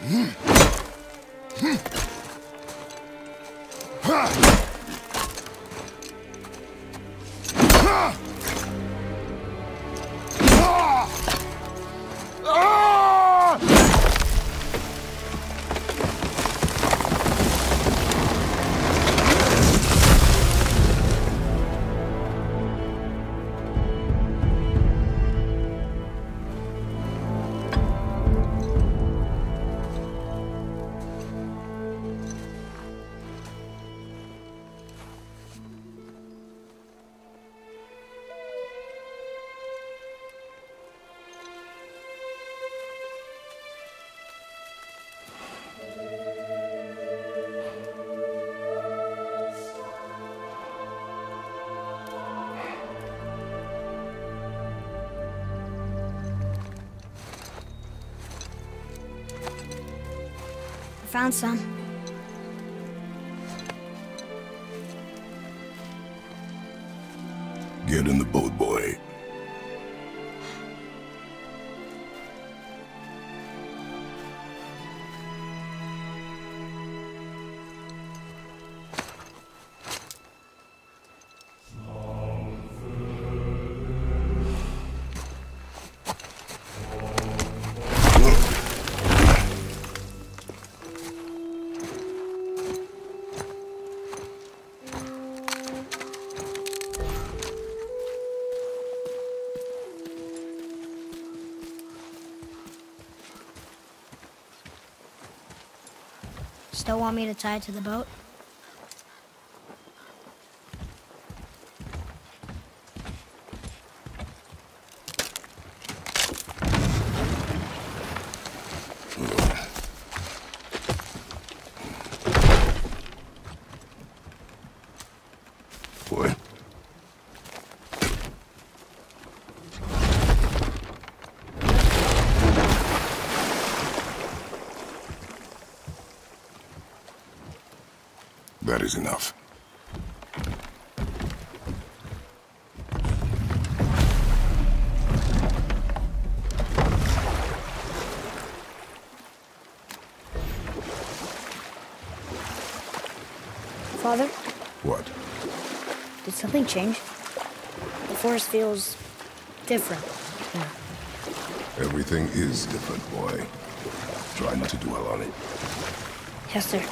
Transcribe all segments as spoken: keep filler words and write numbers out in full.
Found some. Get in the boat, boy. Still want me to tie it to the boat? Boy. That is enough. Father? What? Did something change? The forest feels different. Yeah. Everything is different, boy. Try not to dwell on it. Yes, sir.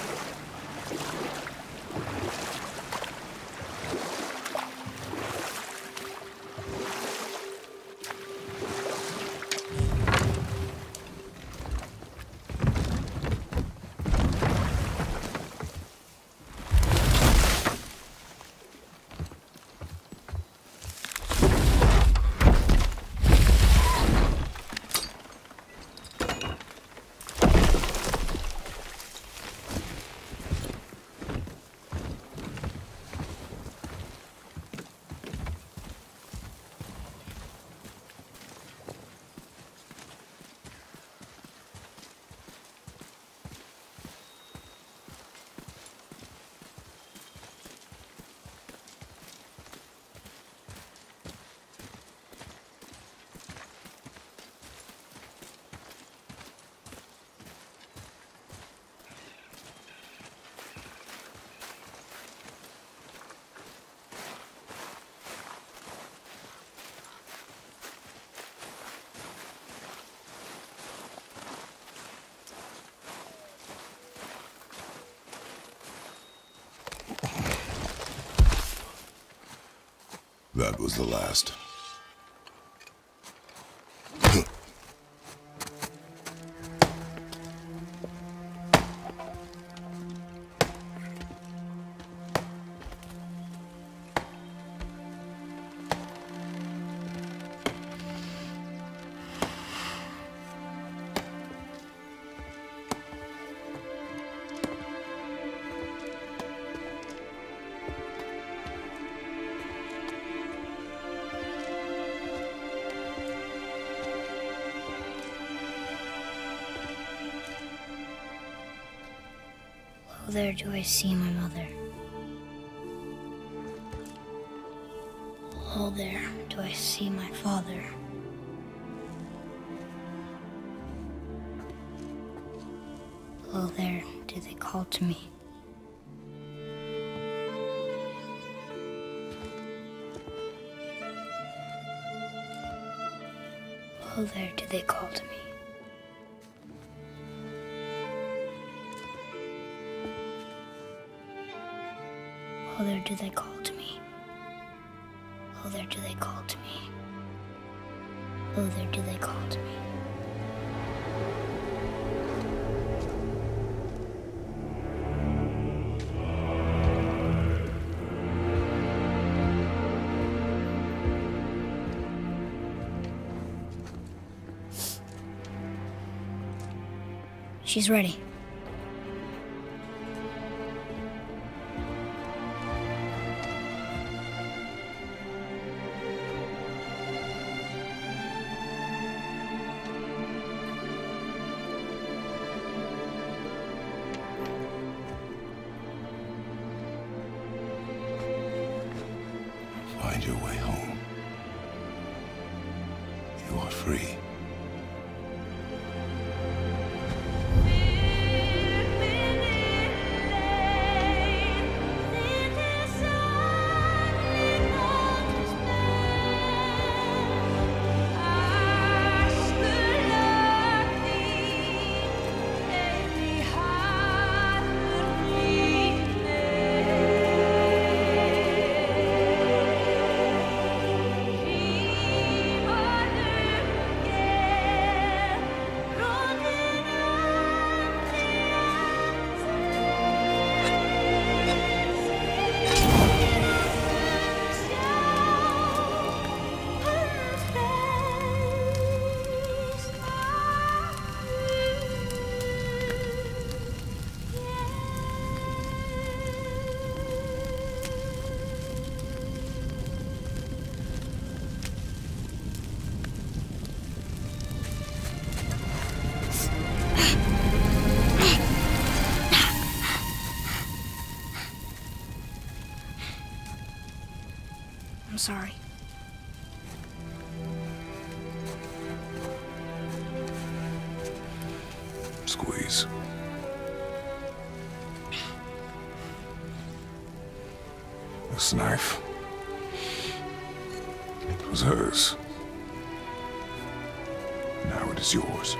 That was the last. Oh, there do I see my mother. Oh, there do I see my father. Hello there, do they call to me? Hello there, do they call to me? Oh, there do they call to me? Oh, there do they call to me? Oh, there do they call to me? She's ready. Find your way home. You are free. I'm sorry. Squeeze. This knife. It was hers. Now it is yours.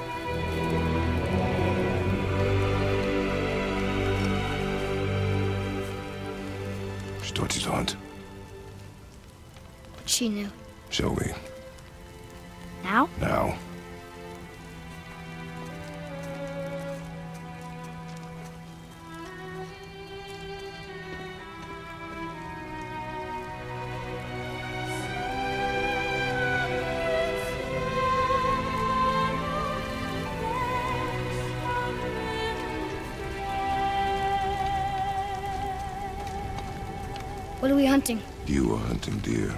She taught you to hunt. But she knew. Show me. Now? Now. What are we hunting? You are hunting deer.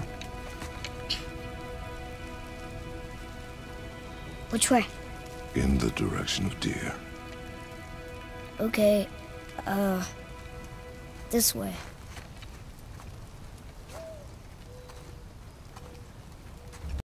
Which way? In the direction of deer. Okay, uh, this way.